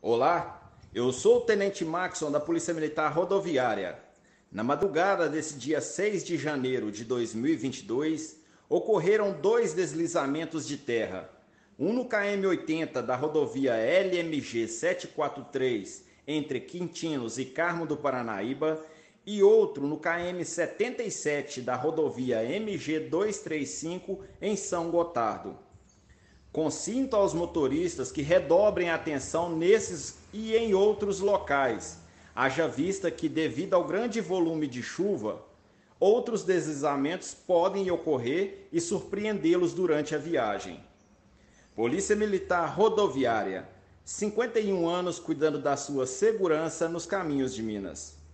Olá, eu sou o Tenente Maxson da Polícia Militar Rodoviária. Na madrugada desse dia 6 de janeiro de 2022, ocorreram dois deslizamentos de terra. Um no KM-80 da rodovia LMG 743, entre Quintinos e Carmo do Paranaíba, e outro no KM-77 da rodovia MG 235, em São Gotardo. Consinto aos motoristas que redobrem a atenção nesses e em outros locais, haja vista que, devido ao grande volume de chuva, outros deslizamentos podem ocorrer e surpreendê-los durante a viagem. Polícia Militar Rodoviária, 51 anos cuidando da sua segurança nos caminhos de Minas.